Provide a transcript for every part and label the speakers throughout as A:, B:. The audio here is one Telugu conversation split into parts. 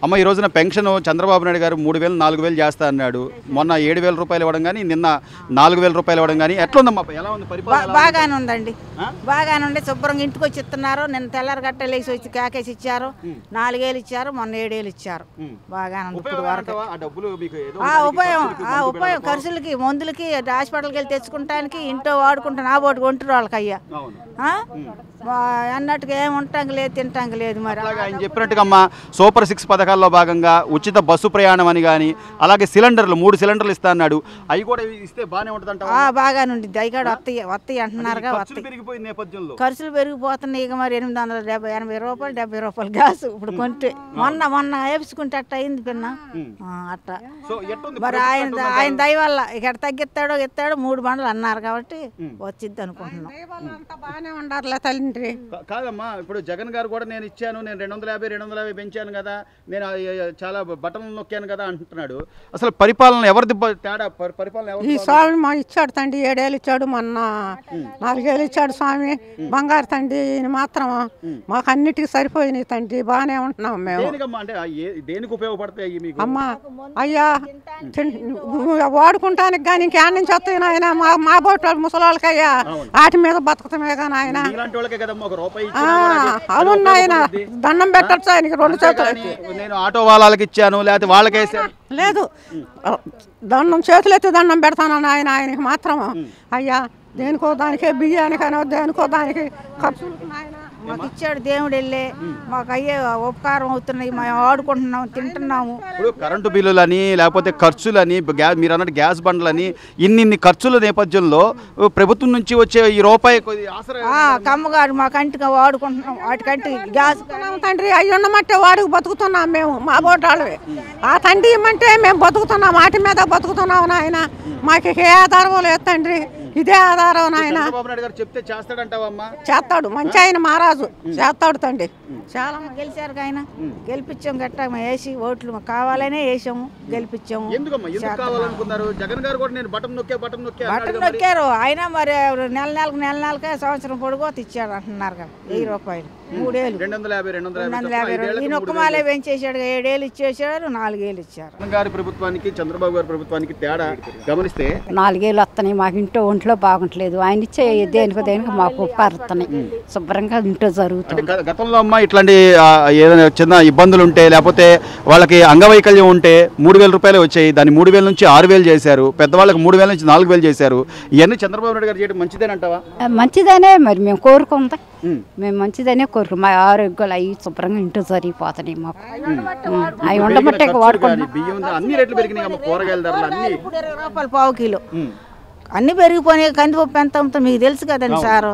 A: అమ్మ ఈ రోజున పెన్షన్ చంద్రబాబు నాయుడు గారు 3000 4000 చేస్తా అన్నాడు. మొన్న 7000 రూపాయలు ఇవ్వడం కానీ నిన్న 4000 రూపాయలు ఇవ్వడం కానీ ఎట్లుందమ్మా? ఎలా ఉంది పరిపాలన?
B: బాగానే ఉందండి, బాగానే ఉండి శుభ్రంగా ఇంటికి వచ్చి ఇస్తున్నారు. నిన్న తెల్లారి గట్టలేసి వచ్చి కేకేసి ఇచ్చారు, 4000 ఇచ్చారు, మొన్న 7000 ఇచ్చారు. బాగానే ఉంది ఇప్పుడు వరకు. ఉపయోగం ఖర్చులకి, మందులకి, హాస్పిటల్కి వెళ్ళి తెచ్చుకుంటానికి, ఇంట్లో వాడుకుంటాను ఆ బోటు కొంటారు వాళ్ళకి అయ్యా అన్నట్టుగా ఏమి ఉంటాం లేదు, తింటాం లేదు. మరి
A: ఆయన చెప్పినట్టుగా అమ్మ సూపర్ 6 పథకాల్లో భాగంగా ఉచిత బస్సు ప్రయాణం అని కానీ, అలాగే సిలిండర్లు 3 సిలిండర్లు ఇస్తా అన్నాడు. అవి కూడా ఇస్తే బాగానే ఉంటుంది.
B: బాగానే ఉంటుంది. అవి వస్తాయి అంటున్నారుగా.
A: పెరిగిపోయిన నేపథ్యంలో
B: ఖర్చులు పెరిగిపోతున్నాయి. ఇక మరి 880 రూపాయలు 70 రూపాయలు గ్యాస్ ఇప్పుడు కొంటే మొన్న వేపించుకుంటే అట్ట అయింది పిన్న అట్ట. మరి ఆయన దయ వల్ల ఇక్కడ తగ్గిస్తాడో ఇస్తాడో 3 బండ్లు అన్నారు కాబట్టి వచ్చిద్ది అనుకుంటున్నాం.
C: ఉండాలి తండ్రి
A: కాదమ్మా. ఇప్పుడు జగన్ గారు కూడా నేను ఇచ్చాను, నేను 250 పెంచాను కదా, నేను చాలా బటన్లు నొక్కాను కదా అంటున్నాడు. అసలు పరిపాలన ఎవరిది తేడా? పరిపాలన
C: ఈ స్వామి మా ఇచ్చాడు తండ్రి, 7 ఏళ్ళు ఇచ్చాడు, మొన్న 4 ఏళ్ళు ఇచ్చాడు స్వామి. బంగారు తండ్రి మాత్రం మాకు అన్నిటికీ సరిపోయినాయి తండ్రి, బాగానే ఉంటున్నాం మేము.
A: అంటే దేనికి ఉపయోగపడతాయి మీకు?
C: అమ్మా అయ్యా వాడుకుంటానికి కానీ ఇంకేడ నుంచి వస్తాయి నాయన మా బోట్ ముసలి అయ్యా వాటి మీద బతుకుతామే కానీ ఆయన. అవును నాయన దండం పెట్టచ్చు ఆయనకి 2 చేతులు.
A: నేను ఆటో వాళ్ళకి ఇచ్చాను లేకపోతే వాళ్ళకేసాను
C: లేదు, దండం చేతులు ఎత్తి దండం పెడతాను ఆయన. ఆయనకి మాత్రం అయ్యా దేనికో దానికే బియ్యానికనో దేనికో దానికి ఖర్చులకు నాయన
B: మాకు ఇచ్చాడు దేవుడు వెళ్ళే. మాకు అయ్యే ఉపకారం అవుతున్నాయి, మేము వాడుకుంటున్నాము, తింటున్నాము.
A: ఇప్పుడు కరెంటు బిల్లులని లేకపోతే ఖర్చులని, మీరు అన్నట్టు గ్యాస్ బండ్లని, ఇన్ని ఖర్చుల నేపథ్యంలో ప్రభుత్వం నుంచి వచ్చే ఈ రూపాయి
B: కమ్మగారు మా కంటిగా వాడుకుంటున్నాం. వాటికంటే గ్యాస్
C: తండ్రి అయ్యి ఉండమంటే వాడికి బతుకుతున్నాం మేము, మా బోటాళ్ళవి. ఆ తండ్రి ఇమ్మంటే మేము బతుకుతున్నాం, వాటి మీద బతుకుతున్నాం నాయన. మాకు ఏ ఆధారం లేదు తండ్రి, ఇదే ఆధారం నాయన.
A: చెప్తే చేస్తాడంటావమ్మా?
C: చేస్తాడు, మంచి ఆయన మహారాజు చేస్తాడు తండ్రి.
B: చాలా గెలిచారు ఆయన, గెలిపించాము గట్ట వేసి ఓట్లు కావాలనే వేసాము, గెలిపించాము.
A: బటన్
B: నొక్కారు ఆయన. మరి నెలకే సంవత్సరం పొడుగోత ఇచ్చాడు అంటున్నారు కదా, 1000 రూపాయలు 3 ఏళ్ళు 250. ఈ నొక్కమాలే పెంచేసాడు, 7 ఏళ్ళు ఇచ్చేసాడు, 4 ఏళ్ళు ఇచ్చారు.
A: జగన్ గారి ప్రభుత్వానికి చంద్రబాబు గారి ప్రభుత్వానికి తేడా గమనిస్తే
D: 4 ఏళ్ళు వస్తున్నాయి మాకు. ఒంట్లో బాగుంటలేదు, ఆయన ఇచ్చే దేనికి మాకు ఉపకారుతున్నాయి, శుభ్రంగా ఇంట్లో జరుగుతుంది.
A: గతంలో అమ్మ ఇట్లాంటి ఏదైనా చిన్న ఇబ్బందులు ఉంటే లేకపోతే వాళ్ళకి అంగవైకల్యం ఉంటే 3000 రూపాయలు వచ్చాయి, దాన్ని 3000 నుంచి 6000 చేశారు, పెద్దవాళ్ళకి 3000 నుంచి 4000 చేశారు. ఇవన్నీ చంద్రబాబు నాయుడు గారు చేయడం మంచిదేనంటావా?
D: మంచిదనే మరి మేము కోరుకుందాం, మేము మంచిదనే కోరుకు. మా ఆరోగ్యాలు అవి శుభ్రంగా ఇంట్లో జరిగిపోతున్నాయి మాకు. అవి ఉండబట్టే వాడుకుంటాం.
A: అన్ని రేట్లు పెరిగినాయి, కూరగాయల ధరలు అన్ని
B: 20 రూపాయలు పావు కిలో అన్ని పెరిగిపోయినాయి. కందిపప్పు ఎంత అమ్ముతాం మీకు తెలుసు కదండి సారు.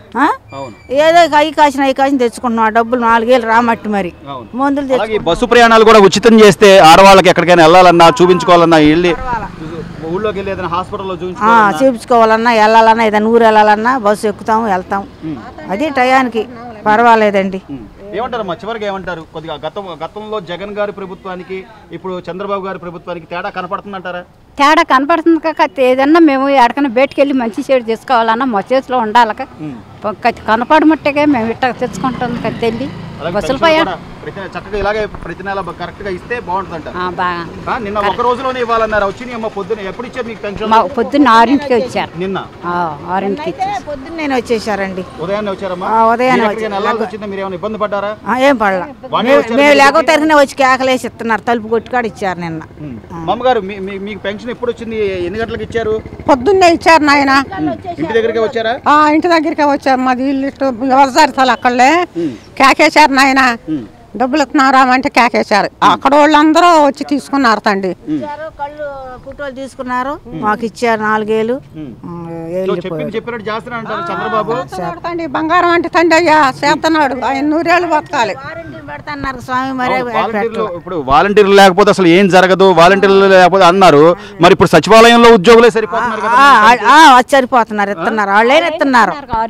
B: ఏదో అవి కాసిన తెచ్చుకుంటున్నాం, డబ్బులు 4 ఏళ్ళు రామట్టి మరి మందులు తెచ్చి.
A: బస్సు ప్రయాణాలు కూడా ఉచితం చేస్తే ఆడవాళ్ళకి ఎక్కడికైనా వెళ్ళాలన్నా చూపించుకోవాలన్నా వెళ్ళి ఊళ్ళోకి వెళ్ళి ఏదైనా హాస్పిటల్లో
B: చూపించుకోవాలన్నా వెళ్ళాలన్నా ఏదైనా ఊరు వెళ్ళాలన్నా బస్సు ఎక్కుతాము వెళ్తాము. అది టయానికి పర్వాలేదండి.
A: ఏమంటారమ్మా చివరికి ఏమంటారు? కొద్దిగా గతంలో జగన్ గారి ప్రభుత్వానికి ఇప్పుడు చంద్రబాబు గారి ప్రభుత్వానికి తేడా కనపడుతుందంటారా?
D: తేడా కనపడుతుంది కాక ఏదన్నా మేము ఎక్కడికైనా బయటకు వెళ్ళి మంచి చెడు చేసుకోవాలన్నా మా చేతిలో ఉండాలక కనపడమట్టగా మేము ఇట్లా తెచ్చుకుంటాం తెల్లి బస్సులు
A: చక్కగా ఇలాగే ప్రతి నెల కరెక్ట్ గా ఇస్తే బాగుంటుందంట. నిన్న ఒక రోజులోనే ఇవ్వాలన్నారు, వచ్చినాయి అమ్మ పొద్దున. ఎప్పుడు ఇచ్చారు మీకు పెన్షన్?
D: పొద్దున్న 6కి వచ్చారు.
A: నిన్న
B: 6కి పొద్దున్నే వచ్చేసారండి.
A: ఉదయాన్నే వచ్చారమ్మా?
B: ఉదయాన్నే
A: వచ్చిందా? మీరు ఏమైనా ఇబ్బంది పడ్డారా?
B: ఏం పడలా, మేము లేకపోతే తరఫున వచ్చి కేకలేసి ఇస్తున్నారు, తలుపు కొట్టుకాడు ఇచ్చారు నిన్న.
A: మామగారు మీకు పెన్షన్ ఎప్పుడు వచ్చింది? ఎన్ని గంటలకు ఇచ్చారు?
C: పొద్దున్నే ఇచ్చారు నాయన.
A: ఇంటి దగ్గరికి వచ్చారా?
C: ఇంటి దగ్గరికే వచ్చారు. మాది ఇల్లు ఎవరిసారి అక్కడలే కేకేశారు నాయన. డబ్బులు ఇస్తున్నారామంటే కేకేశారు. అక్కడ వాళ్ళందరూ వచ్చి తీసుకున్నారు తండ్రి.
B: కళ్ళు ఫోటోలు తీసుకున్నారు, మాకు ఇచ్చారు 4 ఏళ్ళు.
C: తండ్రి బంగారం అంటే తండ్రి అయ్యా చేస్తున్నాడు, ఆయన 100 ఏళ్ళు బతకాలి.
B: పెడతాన్నారు స్వామి. మరి
A: ఇప్పుడు వాలంటీర్లు లేకపోతే అసలు ఏం జరగదు, వాలంటీర్లు లేకపోతే అన్నారు. మరి ఇప్పుడు సచివాలయంలో ఉద్యోగులే సరిపోతున్నారు,
B: సరిపోతున్నారు, ఇస్తున్నారు, వాళ్ళే ఇస్తున్నారు.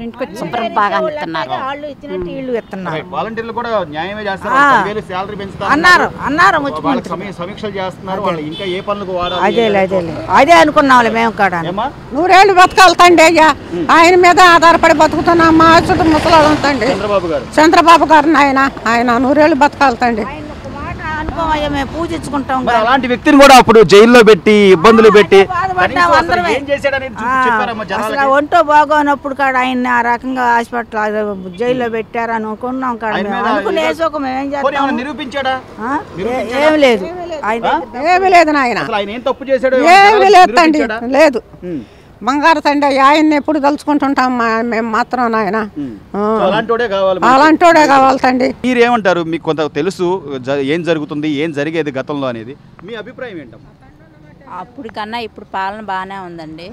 D: వాళ్ళు
B: ఇచ్చినట్టు వీళ్ళు ఇస్తున్నారు.
A: వాలంటీర్లు కూడా న్యాయమే చేస్తారు,
B: అన్నారు.
A: సమీక్షలు చేస్తున్నారు, ఇంకా ఏ పనులకు వాడాలి?
B: అదే అనుకున్నాం మేము కూడా.
C: 100 ఏళ్ళు బతకాలి తండ్రి అయ్యా, ఆయన మీద ఆధారపడి బతుకుతున్నాం. మా చుట్టూ ముసలాడు తండ్రి చంద్రబాబు గారు ఆయన 100 ఏళ్ళు బతకాలి తండ్రి.
B: పట్టించుకోమయ్యా, మేము పూజించుకుంటాం.
A: మరి అలాంటి వ్యక్తిని కూడా అప్పుడు జైల్లో పెట్టి ఇబ్బందులు పెట్టి
B: బాధపడ్డాం
A: కనీసం అసలు
B: అందరమే.
A: ఏం చేశాడనేది చెప్పారమ్మా
B: అసలు
A: జనాలకి?
B: ఒంటో బాగోనప్పుడు కాడ ఆయన్ని ఆ రకంగా హాస్పిటల్ జైల్లో పెట్టారు అనుకున్నాం కాడ.
A: ఆయన
B: మేము
A: మీద
B: అనుకునే వేసుకోక మేము ఏం
A: పోనీ
B: చేస్తాం?
A: ఏమైనా నిరూపించాడా?
B: ఏం లేదు ఆయన
C: ఏమీ లేదు నాయన,
A: అసలు ఆయన ఏం తప్పు చేశాడో
C: ఏమీ లేదు తండ్రి,
A: నిరూపించాడా?
C: లేదు.
A: ఉమ్.
C: బంగారు తండ్రి ఆయన్ని ఎప్పుడు తలుచుకుంటుంటాం మేము మాత్రం నాయన.
A: సో అలాంటోడే కావాలి మనకి.
C: అలాంటోడే కావాలి తండ్రి.
A: మీరేమంటారు? మీకు కొంత తెలుసు ఏం జరుగుతుంది, ఏం జరిగేది గతంలో అనేది, మీ అభిప్రాయం ఏంటమ్మా?
E: అప్పుడు కన్నా ఇప్పుడు పాలన బాగానే ఉందండి.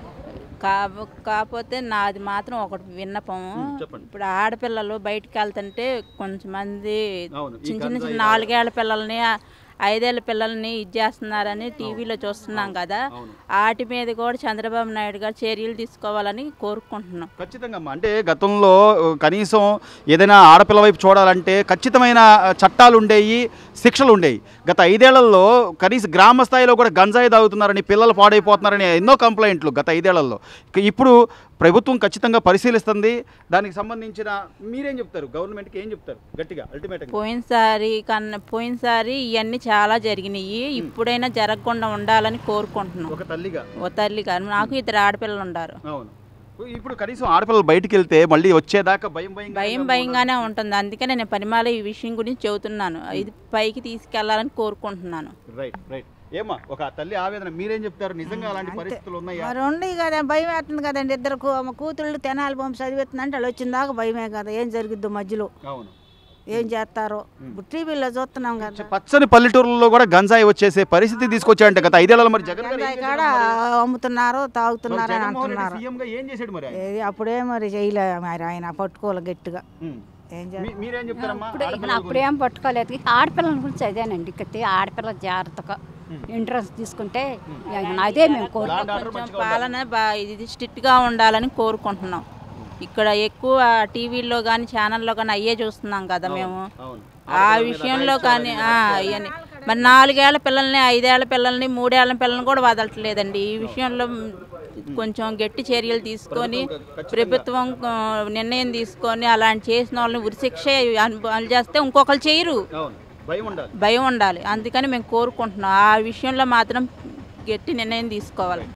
E: కాకపోతే నాది మాత్రం ఒకటి విన్నపం.
A: చెప్పండి.
E: ఇప్పుడు ఆడపిల్లలు బయటికి వెళ్తుంటే కొంచెం మంది
A: అవును, ఈ
E: చిన్న చిన్న
A: గంజాయి
E: చిన్న 4 ఏళ్ల పిల్లల్ని 5 ఏళ్ల పిల్లల్ని ఇచ్చేస్తున్నారని టీవీలో చూస్తున్నాం కదా. వాటి మీద కూడా చంద్రబాబు నాయుడు గారు చర్యలు తీసుకోవాలని కోరుకుంటున్నాం.
A: ఖచ్చితంగా అమ్మా. అంటే గతంలో కనీసం ఏదైనా ఆడపిల్ల వైపు చూడాలంటే ఖచ్చితమైన చట్టాలు ఉండేవి, శిక్షలు ఉండేవి. గత 5 ఏళ్లలో కనీసం గ్రామ స్థాయిలో కూడా గంజాయి తాగుతున్నారని, పిల్లలు పాడైపోతున్నారని ఎన్నో కంప్లైంట్లు గత 5 ఏళ్లలో. ఇప్పుడు ప్రభుత్వం ఖచ్చితంగా పరిశీలిస్తుంది. దానికి సంబంధించిన మీరేం చెప్తారు? గవర్నమెంట్కి ఏం చెప్తారు గట్టిగా అల్టిమేట్గా?
E: పోయినసారి ఇవన్నీ చాలా జరిగినాయి. ఇప్పుడైనా జరగకుండా ఉండాలని కోరుకుంటున్నాం.
A: ఒక తల్లిగా,
E: ఓ తల్లిగా నాకు 2 ఆడపిల్లలు ఉన్నారు.
A: అవును. ఇప్పుడు కనీసం ఆడపిల్లలు బయటికి వెళ్తే మళ్ళీ వచ్చేదాకా
E: భయంగానే ఉంటుంది. అందుకనే నేను పరిమాల ఈ విషయం గురించి చెబుతున్నాను. ఇది పైకి తీసుకెళ్లాలని కోరుకుంటున్నాను.
A: Right right. ఏమా ఒక తల్లి ఆవేదన, మీరేం చెప్తారు? నిజంగా అలాంటి పరిస్థితులు ఉన్నాయా?
B: మరి ఉండి కదా, భయం వేస్తుంది కదండి. ఇద్దరు కూతుళ్ళు తెనాలి పంపి చదివిస్తుందంటే వాళ్ళు వచ్చిన దాకా భయమే కదా, ఏం జరిగిద్దో మధ్యలో,
A: అవును,
B: ఏం చేస్తారో. ఇప్పుడు టీవీలో చూస్తున్నాం కదా,
A: పచ్చని పల్లెటూరులో కూడా గంజాయి వచ్చేసే పరిస్థితి తీసుకొచ్చాయంట గత 5 ఏళ్లలో. మరి జగన్ గారు ఏం
B: కాడ అమ్ముతున్నారు, తాగుతున్నారు అని అంటున్నారు.
A: సీఎం గా ఏం చేశాడు మరి ఆయన?
B: ఏది అప్పుడే మరి చేయలే మరి ఆయన పట్టుకోవాలి గట్టిగా. ఏం చేయాలి?
A: మీరేం చెప్తారమ్మా?
D: అప్పుడేం పట్టుకోలేదు. ఆడపిల్లల గురించి అదేనండి. ఇక్కడ ఆడపిల్ల జాగ్రత్తగా ఎంట్రన్స్ తీసుకుంటే అదే మేము కోరుకుంటాం.
E: కొంచెం పాలన ఇది స్ట్రిక్ట్గా ఉండాలని కోరుకుంటున్నాం. ఇక్కడ ఎక్కువ టీవీల్లో కానీ ఛానల్లో కానీ అయ్యే చూస్తున్నాం కదా మేము. ఆ విషయంలో కానీ అవన్నీ మరి 4 ఏళ్ల పిల్లల్ని, 5 ఏళ్ల పిల్లల్ని, 3 ఏళ్ల పిల్లల్ని కూడా వదలట్లేదండి. ఈ విషయంలో కొంచెం గట్టి చర్యలు తీసుకొని ప్రభుత్వం నిర్ణయం తీసుకొని అలాంటి చేసిన వాళ్ళని ఉరిశిక్ష అమలు చేస్తే ఇంకొకరు చేయరు. భయం ఉండాలి. అందుకని మేము కోరుకుంటున్నాం. ఆ విషయంలో మాత్రం గట్టి నిర్ణయం తీసుకోవాలి.